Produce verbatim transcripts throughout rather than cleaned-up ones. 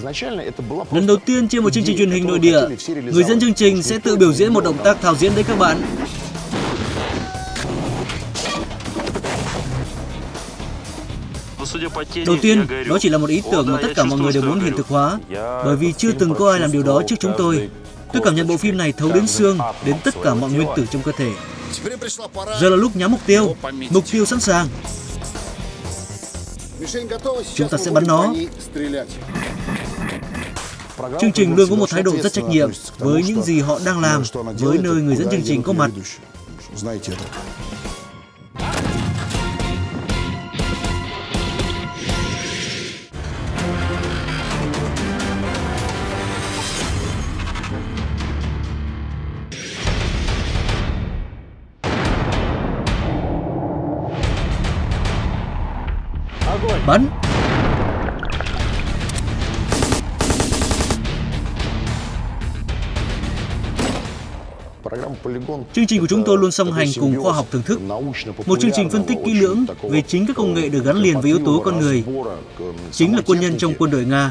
Lần đầu tiên trên một chương trình truyền hình nội địa, người dẫn chương trình sẽ tự biểu diễn một động tác thao diễn đấy các bạn. Đầu tiên, đó chỉ là một ý tưởng mà tất cả mọi người đều muốn hiện thực hóa, bởi vì chưa từng có ai làm điều đó trước chúng tôi. Tôi cảm nhận bộ phim này thấu đến xương, đến tất cả mọi nguyên tử trong cơ thể. Giờ là lúc nhắm mục tiêu. Mục tiêu sẵn sàng. Chúng ta sẽ bắn nó. Chương trình luôn có một thái độ rất trách nhiệm với những gì họ đang làm, với nơi người dẫn chương trình có mặt. Bắn. Chương trình của chúng tôi luôn song hành cùng khoa học thưởng thức. Một chương trình phân tích kỹ lưỡng về chính các công nghệ được gắn liền với yếu tố con người. Chính là quân nhân trong quân đội Nga.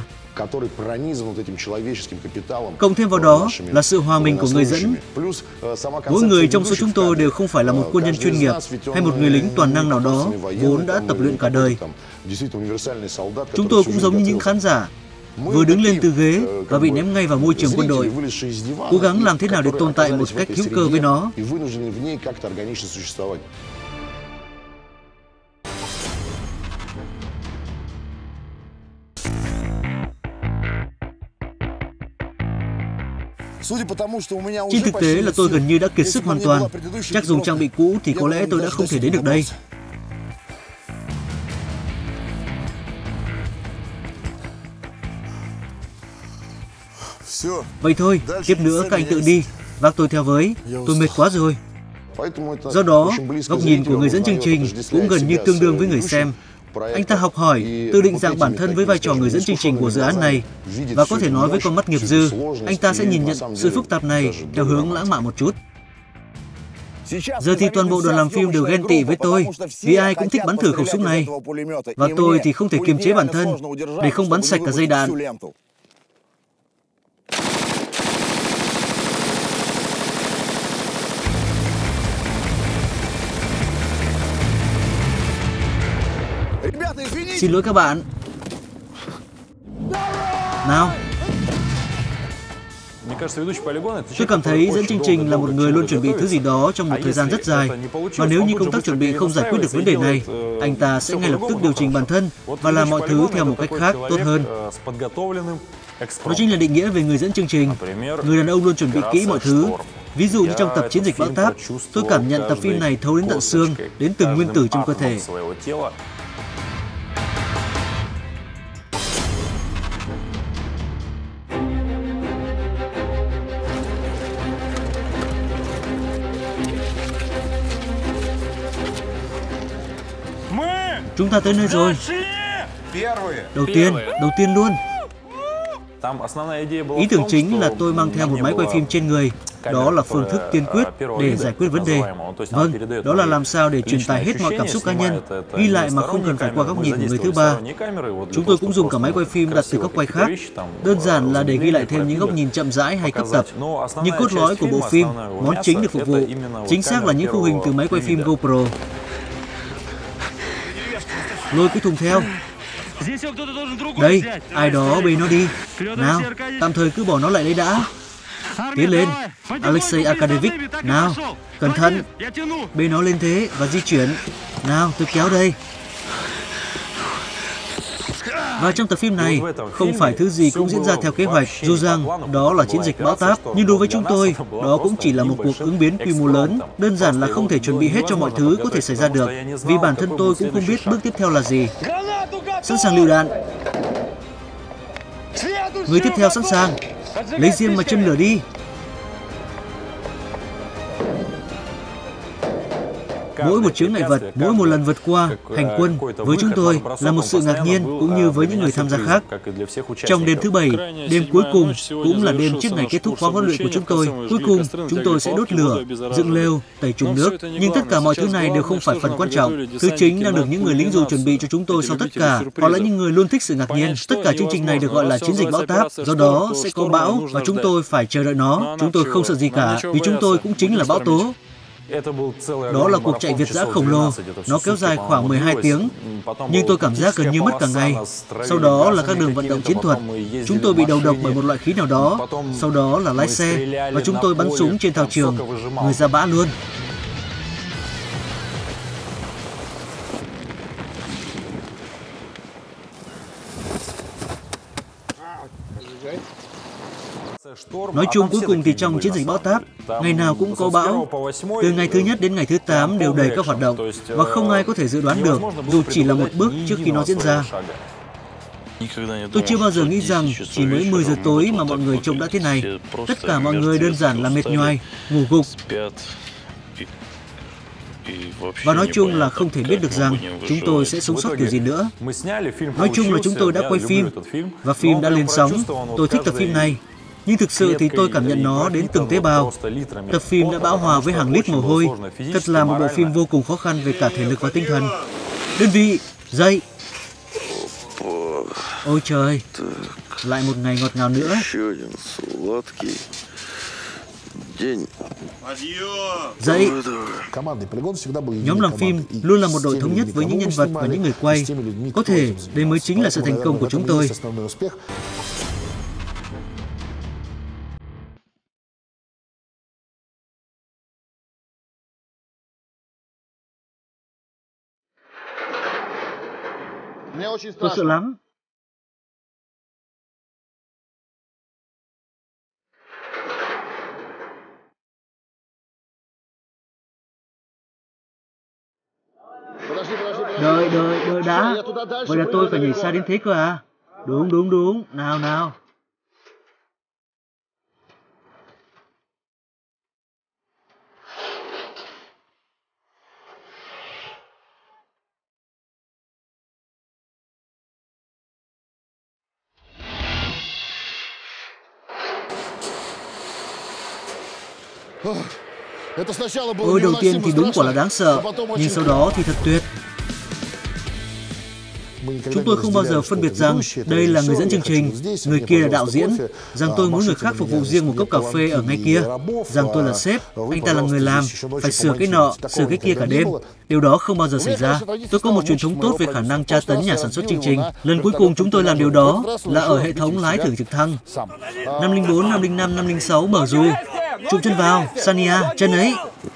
Cộng thêm vào đó là sự hòa mình của người dẫn. Mỗi người trong số chúng tôi đều không phải là một quân nhân chuyên nghiệp hay một người lính toàn năng nào đó vốn đã tập luyện cả đời. Chúng tôi cũng giống như những khán giả vừa đứng lên từ ghế và bị ném ngay vào môi trường quân đội, cố gắng làm thế nào để tồn tại một cách hữu cơ với nó. Trên thực tế là tôi gần như đã kiệt sức hoàn toàn. Chắc dùng trang bị cũ thì có lẽ tôi đã không thể đến được đây. Vậy thôi, tiếp nữa các anh tự đi, vác tôi theo với, tôi mệt quá rồi. Do đó, góc nhìn của người dẫn chương trình cũng gần như tương đương với người xem. Anh ta học hỏi, tự định dạng bản thân với vai trò người dẫn chương trình của dự án này. Và có thể nói với con mắt nghiệp dư, anh ta sẽ nhìn nhận sự phức tạp này theo hướng lãng mạn một chút. Giờ thì toàn bộ đoàn làm phim đều ghen tị với tôi, vì ai cũng thích bắn thử khẩu súng này. Và tôi thì không thể kiềm chế bản thân để không bắn sạch cả dây đạn. Xin lỗi các bạn. Nào. Tôi cảm thấy dẫn chương trình là một người luôn chuẩn bị thứ gì đó trong một thời gian rất dài. Và nếu như công tác chuẩn bị không giải quyết được vấn đề này, anh ta sẽ ngay lập tức điều chỉnh bản thân và làm mọi thứ theo một cách khác tốt hơn. Đó chính là định nghĩa về người dẫn chương trình. Người đàn ông luôn chuẩn bị kỹ mọi thứ. Ví dụ như trong tập Chiến dịch bão táp, tôi cảm nhận tập phim này thấu đến tận xương, đến từng nguyên tử trong cơ thể. Chúng ta tới nơi rồi. Đầu tiên, đầu tiên luôn. Ý tưởng chính là tôi mang theo một máy quay phim trên người. Đó là phương thức tiên quyết để giải quyết vấn đề. Vâng, đó là làm sao để truyền tải hết mọi cảm xúc cá nhân, ghi lại mà không cần phải qua góc nhìn của người thứ ba. Chúng tôi cũng dùng cả máy quay phim đặt từ góc quay khác, đơn giản là để ghi lại thêm những góc nhìn chậm rãi hay cấp tập. Nhưng cốt lõi của bộ phim, món chính được phục vụ, chính xác là những khung hình từ máy quay phim GoPro. Lôi cái thùng theo. Đây, ai đó bê nó đi. Nào, tạm thời cứ bỏ nó lại đây đã. Tiến lên, Alexei Akadevich. Nào, cẩn thận. Bê nó lên thế và di chuyển. Nào, tôi kéo đây. Và trong tập phim này, không phải thứ gì cũng diễn ra theo kế hoạch, dù rằng đó là chiến dịch bão táp. Nhưng đối với chúng tôi, đó cũng chỉ là một cuộc ứng biến quy mô lớn. Đơn giản là không thể chuẩn bị hết cho mọi thứ có thể xảy ra được. Vì bản thân tôi cũng không biết bước tiếp theo là gì. Sẵn sàng lựu đạn. Người tiếp theo sẵn sàng. Lấy diêm mà châm lửa đi. Mỗi một chướng ngại vật, mỗi một lần vượt qua, hành quân, với chúng tôi là một sự ngạc nhiên cũng như với những người tham gia khác. Trong đêm thứ bảy, đêm cuối cùng cũng là đêm trước ngày kết thúc khóa huấn luyện của chúng tôi. Cuối cùng, chúng tôi sẽ đốt lửa, dựng lều, tẩy trùng nước. Nhưng tất cả mọi thứ này đều không phải phần quan trọng. Thứ chính đang được những người lính dù chuẩn bị cho chúng tôi sau tất cả. Họ là những người luôn thích sự ngạc nhiên. Tất cả chương trình này được gọi là chiến dịch bão táp. Do đó, sẽ có bão và chúng tôi phải chờ đợi nó. Chúng tôi không sợ gì cả, vì chúng tôi cũng chính là bão tố. Đó là cuộc chạy Việt dã khổng lồ. Nó kéo dài khoảng mười hai tiếng. Nhưng tôi cảm giác gần như mất cả ngày. Sau đó là các đường vận động chiến thuật. Chúng tôi bị đầu độc bởi một loại khí nào đó. Sau đó là lái xe. Và chúng tôi bắn súng trên thao trường. Người ra bã luôn. Nói chung cuối cùng thì trong chiến dịch bão táp, ngày nào cũng có bão. Từ ngày thứ nhất đến ngày thứ tám đều đầy các hoạt động, và không ai có thể dự đoán được, dù chỉ là một bước trước khi nó diễn ra. Tôi chưa bao giờ nghĩ rằng chỉ mới mười giờ tối mà mọi người trông đã thế này. Tất cả mọi người đơn giản là mệt nhoài, ngủ gục. Và nói chung là không thể biết được rằng chúng tôi sẽ sống sót kiểu gì nữa. Nói chung là chúng tôi đã quay phim, và phim đã lên sóng. Tôi thích tập phim này. Nhưng thực sự thì tôi cảm nhận nó đến từng tế bào. Tập phim đã bão hòa với hàng lít mồ hôi. Thật là một bộ phim vô cùng khó khăn về cả thể lực và tinh thần. Đơn vị, dậy! Ôi trời! Lại một ngày ngọt ngào nữa. Dậy! Nhóm làm phim luôn là một đội thống nhất với những nhân vật và những người quay. Có thể đây mới chính là sự thành công của chúng tôi. Tôi sợ lắm. Đợi, đợi, đợi đã. Vậy là tôi phải nhảy xa đến thế cơ à? Đúng, đúng, đúng. Nào, nào. Ôi, đầu tiên thì đúng quả là đáng sợ, nhưng sau đó thì thật tuyệt. Chúng tôi không bao giờ phân biệt rằng đây là người dẫn chương trình, người kia là đạo diễn, rằng tôi muốn người khác phục vụ riêng một cốc cà phê ở ngay kia, rằng tôi là sếp, anh ta là người làm, phải sửa cái nọ, sửa cái kia cả đêm. Điều đó không bao giờ xảy ra. Tôi có một truyền thống tốt về khả năng tra tấn nhà sản xuất chương trình. Lần cuối cùng chúng tôi làm điều đó là ở hệ thống lái thử trực thăng. năm linh bốn, năm linh năm, năm linh sáu mở dù. Chụm chân vào, Sania, chân ấy.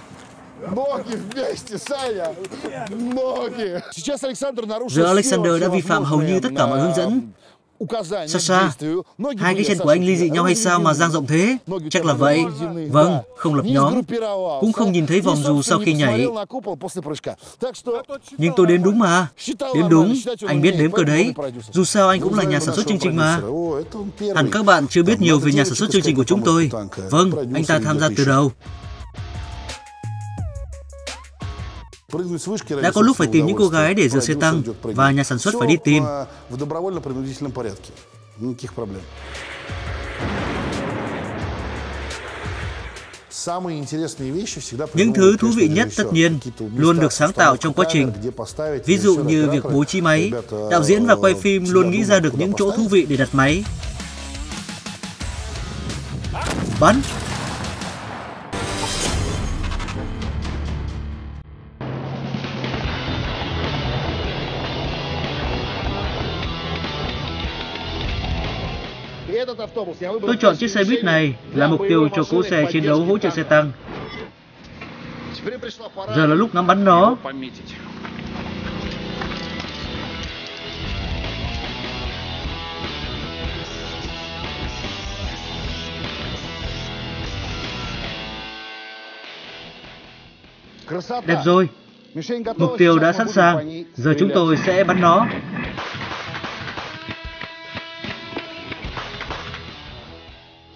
Giờ Alexander đã vi phạm hầu như tất cả mọi hướng dẫn. Sasha, hai cái chân của anh ly dị nhau hay sao mà dang rộng thế? Chắc là vậy. Vâng, không lập nhóm. Cũng không nhìn thấy vòng dù sau khi nhảy. Nhưng tôi đếm đúng mà. Đếm đúng, anh biết đếm cơ đấy. Dù sao anh cũng là nhà sản xuất chương trình mà. Hẳn các bạn chưa biết nhiều về nhà sản xuất chương trình của chúng tôi. Vâng, anh ta tham gia từ đầu. Đã có lúc phải tìm những cô gái để rửa xe tăng, và nhà sản xuất phải đi tìm. Những thứ thú vị nhất tất nhiên luôn được sáng tạo trong quá trình. Ví dụ như việc bố trí máy, đạo diễn và quay phim luôn nghĩ ra được những chỗ thú vị để đặt máy. Bắn! Tôi chọn chiếc xe buýt này là mục tiêu cho cỗ xe chiến đấu hỗ trợ xe tăng. Giờ là lúc ngắm bắn nó. Đẹp rồi. Mục tiêu đã sẵn sàng. Giờ chúng tôi sẽ bắn nó.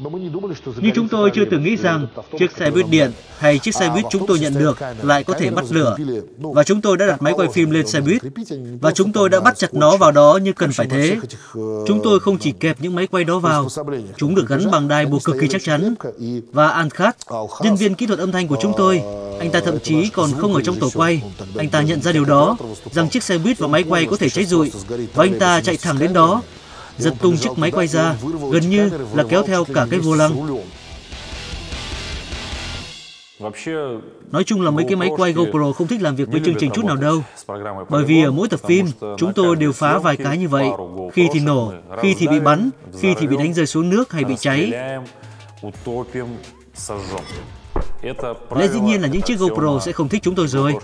Nhưng chúng tôi chưa từng nghĩ rằng chiếc xe buýt điện hay chiếc xe buýt chúng tôi nhận được lại có thể bắt lửa. Và chúng tôi đã đặt máy quay phim lên xe buýt. Và chúng tôi đã bắt chặt nó vào đó như cần phải thế. Chúng tôi không chỉ kẹp những máy quay đó vào. Chúng được gắn bằng đai buộc cực kỳ chắc chắn. Và Al-Khaz, nhân viên kỹ thuật âm thanh của chúng tôi, anh ta thậm chí còn không ở trong tổ quay. Anh ta nhận ra điều đó, rằng chiếc xe buýt và máy quay có thể cháy rụi. Và anh ta chạy thẳng đến đó, giật tung chiếc máy quay ra, gần như là kéo theo cả cái vô lăng. Nói chung là mấy cái máy quay GoPro không thích làm việc với chương trình chút nào đâu. Bởi vì ở mỗi tập phim, chúng tôi đều phá vài cái như vậy. Khi thì nổ, khi thì bị bắn, khi thì bị đánh rơi xuống nước hay bị cháy. Lẽ dĩ nhiên là những chiếc GoPro sẽ không thích chúng tôi rồi.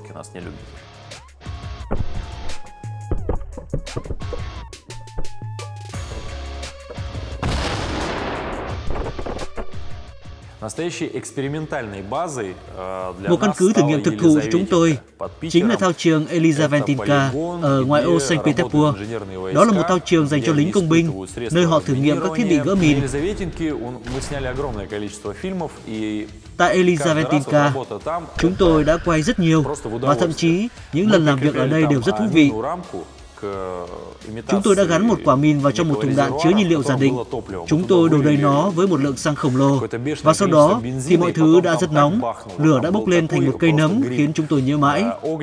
Một căn cứ thử nghiệm thực thụ cho chúng tôi chính là thao trường Elizavetinka ở ngoại ô Saint Petersburg. Đó là một thao trường dành cho lính công binh, nơi họ thử nghiệm các thiết bị gỡ mìn. Tại Elizavetinka, chúng tôi đã quay rất nhiều, và thậm chí những lần làm việc ở đây đều rất thú vị. Chúng tôi đã gắn một quả mìn vào trong một thùng đạn chứa nhiên liệu giả định. Chúng tôi đổ đầy nó với một lượng xăng khổng lồ. Và sau đó thì mọi thứ đã rất nóng. Lửa đã bốc lên thành một cây nấm khiến chúng tôi nhớ mãi.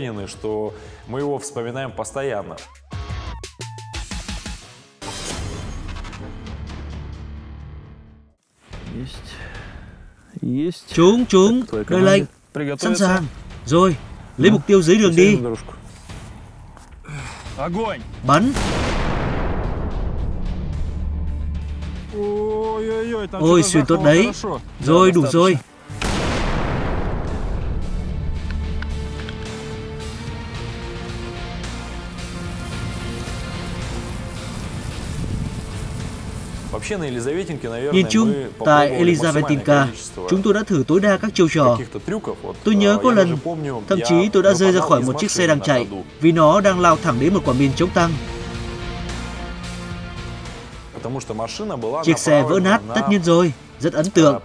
Chúng, chúng, đợi lệnh. Sẵn sàng. Rồi, lấy mục tiêu dưới đường đi. Bắn. Ôi, xuyên tốt đấy. Rồi, đủ rồi. Nhìn chung, tại Elizavetinka, chúng tôi đã thử tối đa các chiêu trò. Tôi nhớ có lần, thậm chí tôi đã rơi ra khỏi một chiếc xe đang chạy vì nó đang lao thẳng đến một quả mìn chống tăng. Chiếc xe vỡ nát, tất nhiên rồi, rất ấn tượng.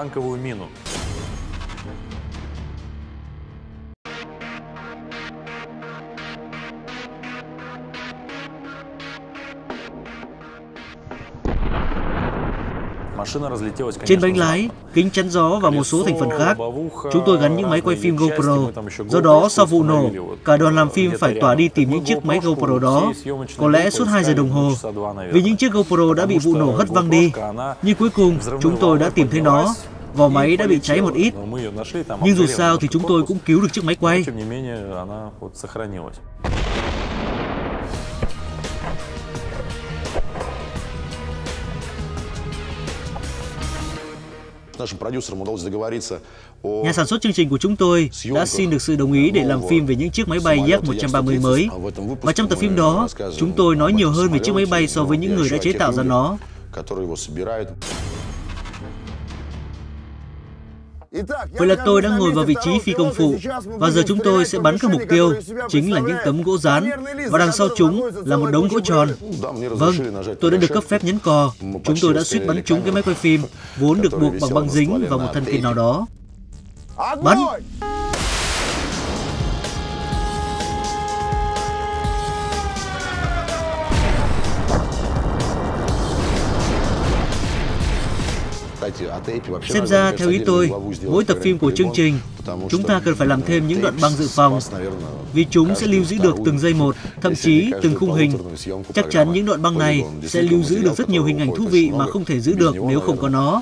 Trên bánh lái, kính chắn gió và một số thành phần khác, chúng tôi gắn những máy quay phim GoPro. Do đó, sau vụ nổ, cả đoàn làm phim phải tỏa đi tìm những chiếc máy GoPro đó, có lẽ suốt hai giờ đồng hồ, vì những chiếc GoPro đã bị vụ nổ hất văng đi. Nhưng cuối cùng, chúng tôi đã tìm thấy nó. Vỏ máy đã bị cháy một ít, nhưng dù sao thì chúng tôi cũng cứu được chiếc máy quay. Nhà sản xuất chương trình của chúng tôi đã xin được sự đồng ý để làm phim về những chiếc máy bay Yak một trăm ba mươi mới. Và trong tập phim đó, chúng tôi nói nhiều hơn về chiếc máy bay so với những người đã chế tạo ra nó. Vậy là tôi đang ngồi vào vị trí phi công phụ, và giờ chúng tôi sẽ bắn các mục tiêu, chính là những tấm gỗ dán, và đằng sau chúng là một đống gỗ tròn. Vâng, tôi đã được cấp phép nhấn cò. Chúng tôi đã suýt bắn trúng cái máy quay phim, vốn được buộc bằng băng dính vào một thân cây nào đó. Bắn! Xem ra, theo ý tôi, mỗi tập phim của chương trình, chúng ta cần phải làm thêm những đoạn băng dự phòng, vì chúng sẽ lưu giữ được từng giây một, thậm chí từng khung hình. Chắc chắn những đoạn băng này sẽ lưu giữ được rất nhiều hình ảnh thú vị mà không thể giữ được nếu không có nó.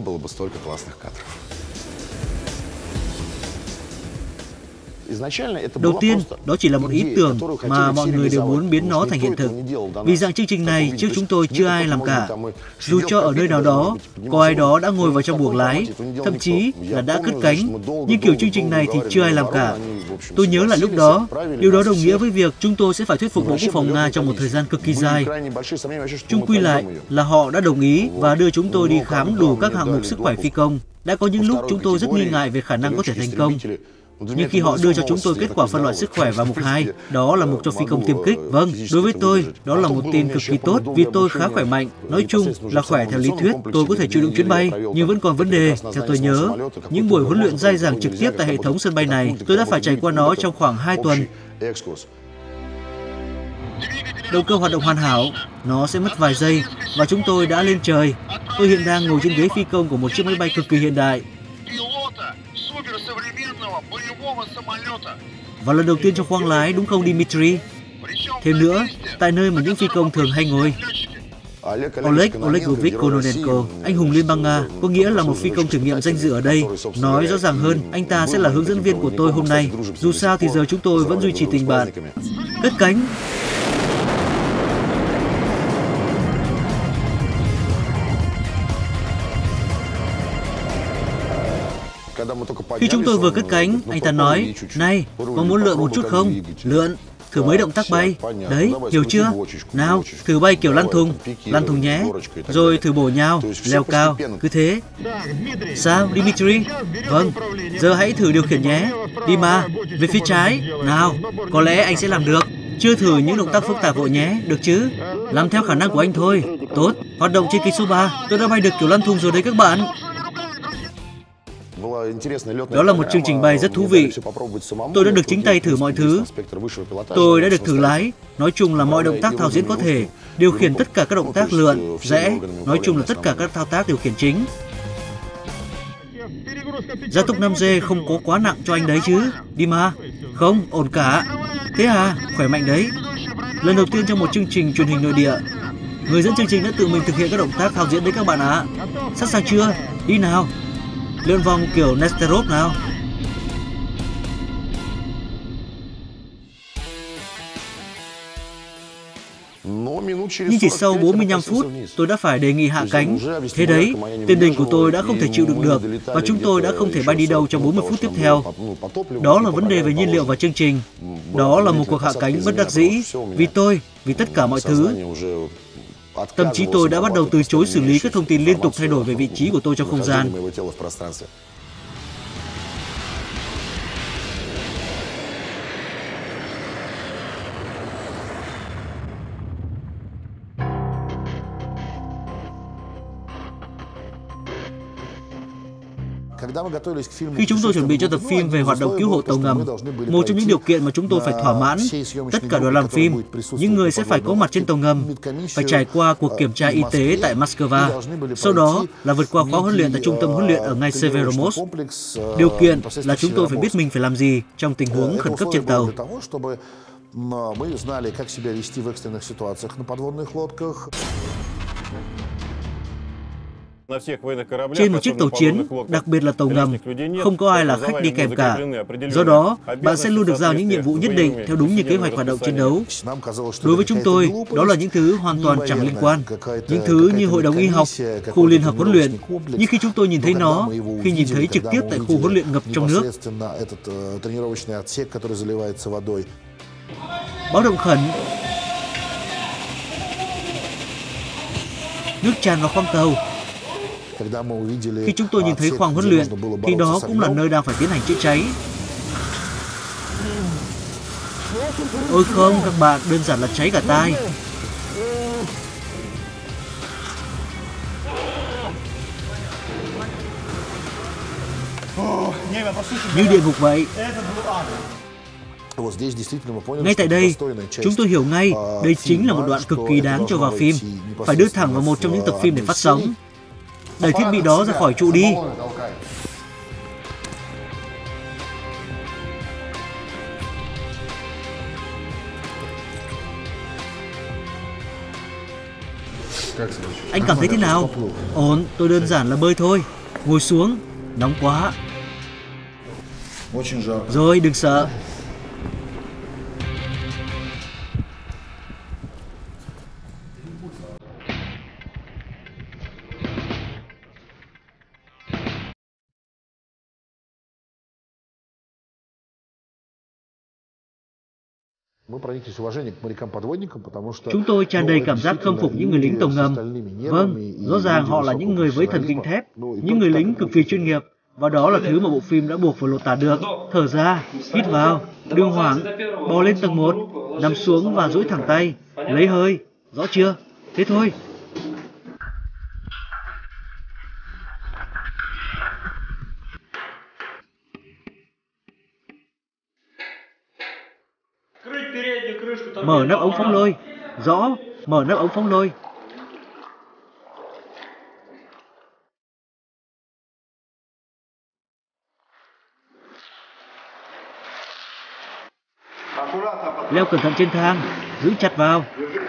Đầu tiên, đó chỉ là một ý tưởng mà mọi người đều muốn biến nó thành hiện thực. Vì dạng chương trình này trước chúng tôi chưa ai làm cả. Dù cho ở nơi nào đó, có ai đó đã ngồi vào trong buồng lái, thậm chí là đã cất cánh, nhưng kiểu chương trình này thì chưa ai làm cả. Tôi nhớ là lúc đó, điều đó đồng nghĩa với việc chúng tôi sẽ phải thuyết phục Bộ Quốc phòng Nga trong một thời gian cực kỳ dài. Chung quy lại là họ đã đồng ý và đưa chúng tôi đi khám đủ các hạng mục sức khỏe phi công. Đã có những lúc chúng tôi rất nghi ngại về khả năng có thể thành công. Nhưng khi họ đưa cho chúng tôi kết quả phân loại sức khỏe vào mục hai, đó là mục cho phi công tiêm kích. Vâng, đối với tôi, đó là một tin cực kỳ tốt vì tôi khá khỏe mạnh. Nói chung là khỏe theo lý thuyết, tôi có thể chịu đựng chuyến bay, nhưng vẫn còn vấn đề. Theo tôi nhớ, những buổi huấn luyện dai dẳng trực tiếp tại hệ thống sân bay này, tôi đã phải trải qua nó trong khoảng hai tuần. Động cơ hoạt động hoàn hảo, nó sẽ mất vài giây và chúng tôi đã lên trời. Tôi hiện đang ngồi trên ghế phi công của một chiếc máy bay cực kỳ hiện đại. Và lần đầu tiên trong khoang lái, đúng không Dmitry? Thêm nữa, tại nơi mà những phi công thường hay ngồi. Oleg Olegovich Kononenko, anh hùng Liên bang Nga, có nghĩa là một phi công thử nghiệm danh dự ở đây. Nói rõ ràng hơn, anh ta sẽ là hướng dẫn viên của tôi hôm nay. Dù sao thì giờ chúng tôi vẫn duy trì tình bạn. Cất cánh! Khi chúng tôi vừa cất cánh, anh ta nói, này, có muốn lượn một chút không? Lượn, thử mấy động tác bay. Đấy, hiểu chưa? Nào, thử bay kiểu lăn thùng, lăn thùng nhé. Rồi thử bổ nhào, leo cao, cứ thế. Sao, Dmitry? Vâng, giờ hãy thử điều khiển nhé. Đi mà, về phía trái. Nào, có lẽ anh sẽ làm được. Chưa thử những động tác phức tạp vội nhé, được chứ? Làm theo khả năng của anh thôi. Tốt, hoạt động trên kịch số ba. Tôi đã bay được kiểu lăn thùng rồi đấy các bạn. Đó là một chương trình bay rất thú vị. Tôi đã được chính tay thử mọi thứ. Tôi đã được thử lái. Nói chung là mọi động tác thao diễn có thể. Điều khiển tất cả các động tác lượn, rẽ. Nói chung là tất cả các thao tác điều khiển chính. Gia tốc năm G không có quá nặng cho anh đấy chứ? Đi mà. Không, ổn cả. Thế à, khỏe mạnh đấy. Lần đầu tiên trong một chương trình truyền hình nội địa, người dẫn chương trình đã tự mình thực hiện các động tác thao diễn đấy các bạn ạ. À. Sẵn sàng chưa? Đi nào. Lượn vòng kiểu Nesterov nào. Nhưng chỉ sau bốn mươi lăm phút, tôi đã phải đề nghị hạ cánh. Thế đấy, tiền đình của tôi đã không thể chịu đựng được và chúng tôi đã không thể bay đi đâu trong bốn mươi phút tiếp theo. Đó là vấn đề về nhiên liệu và chương trình. Đó là một cuộc hạ cánh bất đắc dĩ. Vì tôi, vì tất cả mọi thứ. Thậm chí tôi đã bắt đầu từ chối xử lý các thông tin liên tục thay đổi về vị trí của tôi trong không gian. Khi chúng tôi chuẩn bị cho tập phim về hoạt động cứu hộ tàu ngầm, một trong những điều kiện mà chúng tôi phải thỏa mãn, tất cả đoàn làm phim, những người sẽ phải có mặt trên tàu ngầm, phải trải qua cuộc kiểm tra y tế tại Moscow, sau đó là vượt qua khóa huấn luyện tại trung tâm huấn luyện ở ngay Severomorsk. Điều kiện là chúng tôi phải biết mình phải làm gì trong tình huống khẩn cấp trên tàu. Trên một chiếc tàu chiến, đặc biệt là tàu ngầm, không có ai là khách đi kèm cả. Do đó, bạn sẽ luôn được giao những nhiệm vụ nhất định theo đúng như kế hoạch hoạt động chiến đấu. Đối với chúng tôi, đó là những thứ hoàn toàn chẳng liên quan. Những thứ như hội đồng y học, khu liên hợp huấn luyện. Nhưng khi chúng tôi nhìn thấy nó, khi nhìn thấy trực tiếp tại khu huấn luyện ngập trong nước. Báo động khẩn. Nước tràn vào khoang tàu. Khi chúng tôi nhìn thấy khoang huấn luyện, thì đó cũng là nơi đang phải tiến hành chữa cháy. Ôi không, các bạn, đơn giản là cháy cả tai. Như địa ngục vậy. Ngay tại đây, chúng tôi hiểu ngay, đây chính là một đoạn cực kỳ đáng cho vào phim. Phải đưa thẳng vào một trong những tập phim để phát sóng. Đẩy thiết bị đó ra khỏi trụ đi. Anh cảm thấy thế nào? Ổn, tôi đơn giản là bơi thôi. Ngồi xuống, nóng quá. Rồi, đừng sợ. Chúng tôi tràn đầy cảm giác khâm phục những người lính tàu ngầm. Vâng, rõ ràng họ là những người với thần kinh thép, những người lính cực kỳ chuyên nghiệp. Và đó là thứ mà bộ phim đã buộc phải lột tả được. Thở ra, hít vào, đừng hoảng, bò lên tầng một, nằm xuống và duỗi thẳng tay, lấy hơi, rõ chưa? Thế thôi. Mở nắp ống phóng lôi. Rõ, mở nắp ống phóng lôi. Leo cẩn thận trên thang, giữ chặt vào.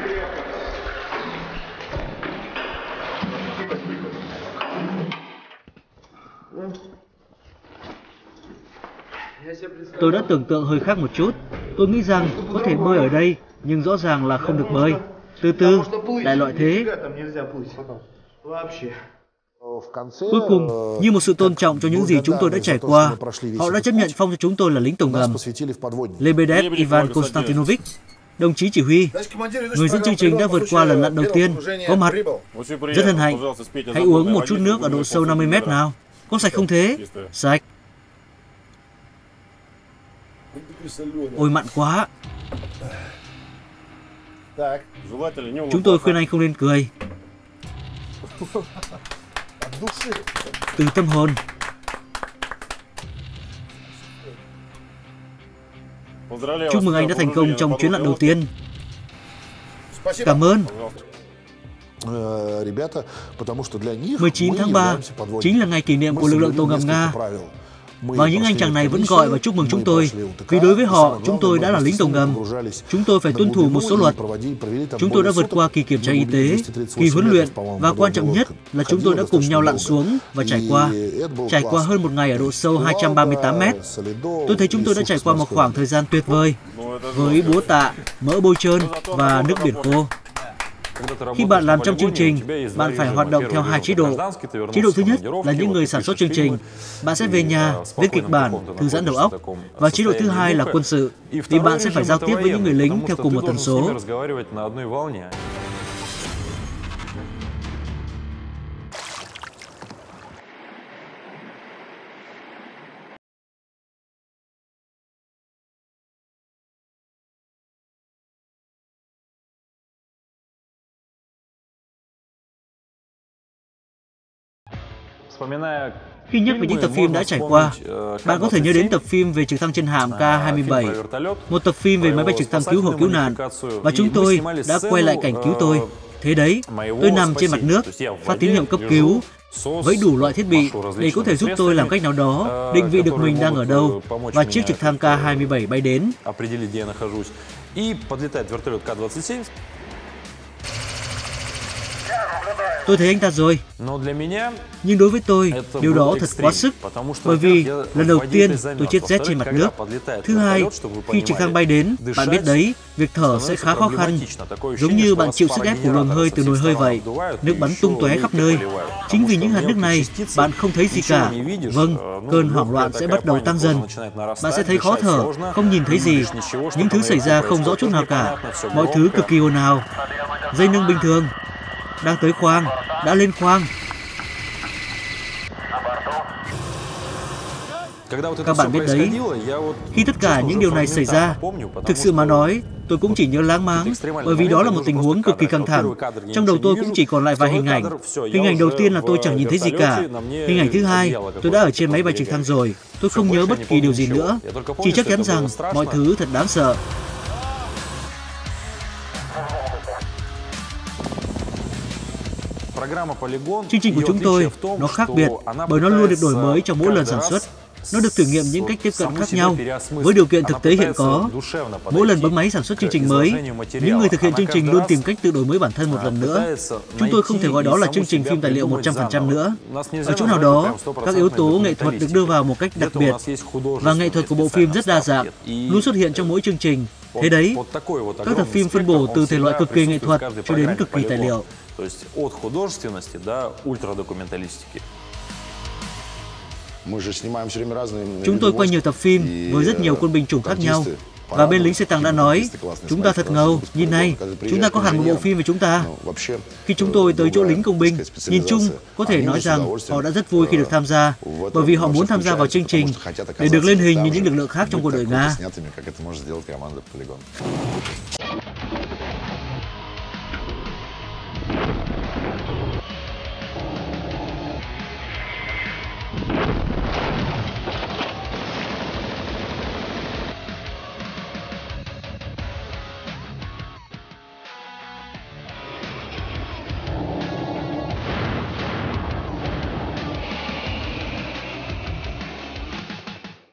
Tôi đã tưởng tượng hơi khác một chút. Tôi nghĩ rằng có thể bơi ở đây, nhưng rõ ràng là không được bơi. Từ từ, đại loại thế. Cuối cùng, như một sự tôn trọng cho những gì chúng tôi đã trải qua, họ đã chấp nhận phong cho chúng tôi là lính tàu ngầm. Lebedev Ivan Konstantinovich, đồng chí chỉ huy, người dẫn chương trình đã vượt qua lần lặn đầu tiên, có mặt. Rất hân hạnh. Hãy uống một chút nước ở độ sâu năm mươi mét nào. Có sạch không thế? Sạch. Ôi mặn quá. Chúng tôi khuyên anh không nên cười. Từ tâm hồn. Chúc mừng anh đã thành công trong chuyến lặn đầu tiên. Cảm ơn. mười chín tháng ba chính là ngày kỷ niệm của lực lượng tàu ngầm Nga. Và những anh chàng này vẫn gọi và chúc mừng chúng tôi, vì đối với họ, chúng tôi đã là lính tàu ngầm. Chúng tôi phải tuân thủ một số luật. Chúng tôi đã vượt qua kỳ kiểm tra y tế, kỳ huấn luyện, và quan trọng nhất là chúng tôi đã cùng nhau lặn xuống và trải qua. Trải qua hơn một ngày ở độ sâu hai trăm ba mươi tám mét. Tôi thấy chúng tôi đã trải qua một khoảng thời gian tuyệt vời, với búa tạ, mỡ bôi trơn và nước biển khô. Khi bạn làm trong chương trình, bạn phải hoạt động theo hai chế độ. Chế độ thứ nhất là những người sản xuất chương trình. Bạn sẽ về nhà, viết kịch bản, thư giãn đầu óc. Và chế độ thứ hai là quân sự, vì bạn sẽ phải giao tiếp với những người lính theo cùng một tần số. Khi nhắc về những tập phim đã trải qua, bạn có thể nhớ đến tập phim về trực thăng chân hạm K hai mươi bảy, một tập phim về máy bay trực thăng cứu hộ cứu nạn, và chúng tôi đã quay lại cảnh cứu tôi. Thế đấy, tôi nằm trên mặt nước, phát tín hiệu cấp cứu, với đủ loại thiết bị để có thể giúp tôi làm cách nào đó định vị được mình đang ở đâu, và chiếc trực thăng K hai mươi bảy bay đến. Tôi thấy anh ta rồi. Nhưng đối với tôi, điều đó thật quá sức. Bởi vì lần đầu tiên tôi chết rét trên mặt nước. Thứ hai, khi trực thăng bay đến, bạn biết đấy, việc thở sẽ khá khó khăn. Giống như bạn chịu sức ép của luồng hơi từ nồi hơi vậy. Nước bắn tung tóe khắp nơi. Chính vì những hạt nước này, bạn không thấy gì cả. Vâng, cơn hoảng loạn sẽ bắt đầu tăng dần. Bạn sẽ thấy khó thở, không nhìn thấy gì. Những thứ xảy ra không rõ chút nào cả. Mọi thứ cực kỳ ồn ào. Dây nâng bình thường. Đang tới khoang, đã lên khoang. Các bạn biết đấy, khi tất cả những điều này xảy ra, thực sự mà nói, tôi cũng chỉ nhớ láng máng, bởi vì đó là một tình huống cực kỳ căng thẳng. Trong đầu tôi cũng chỉ còn lại vài hình ảnh. Hình ảnh đầu tiên là tôi chẳng nhìn thấy gì cả. Hình ảnh thứ hai, tôi đã ở trên máy bay trực thăng rồi. Tôi không nhớ bất kỳ điều gì nữa. Chỉ chắc chắn rằng mọi thứ thật đáng sợ. Chương trình của chúng tôi, nó khác biệt bởi nó luôn được đổi mới trong mỗi lần sản xuất. Nó được thử nghiệm những cách tiếp cận khác nhau với điều kiện thực tế hiện có. Mỗi lần bấm máy sản xuất chương trình mới, những người thực hiện chương trình luôn tìm cách tự đổi mới bản thân một lần nữa. Chúng tôi không thể gọi đó là chương trình phim tài liệu một trăm phần trăm nữa. Ở chỗ nào đó, các yếu tố nghệ thuật được đưa vào một cách đặc biệt. Và nghệ thuật của bộ phim rất đa dạng, luôn xuất hiện trong mỗi chương trình. Thế đấy, các tập phim phân bổ từ thể loại cực kỳ nghệ thuật cho đến cực kỳ tài liệu. Chúng tôi quay nhiều tập phim với rất nhiều quân binh chủng khác nhau. Và bên lính xe tăng đã nói, chúng ta thật ngầu, nhìn này, chúng ta có hẳn một bộ phim về chúng ta. Khi chúng tôi tới chỗ lính công binh, nhìn chung, có thể nói rằng họ đã rất vui khi được tham gia, bởi vì họ muốn tham gia vào chương trình để được lên hình như những lực lượng khác trong quân đội Nga.